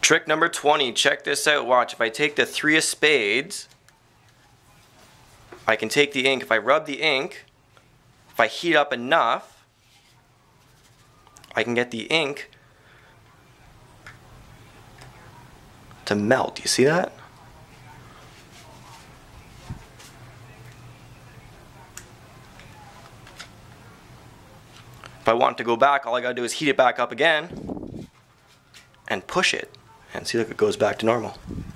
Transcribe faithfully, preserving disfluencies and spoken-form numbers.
Trick number twenty, check this out, watch. If I take the three of spades, I can take the ink. If I rub the ink, if I heat up enough, I can get the ink to melt. Do you see that? If I want to go back, all I gotta do is heat it back up again and push it, and see, look, it goes back to normal.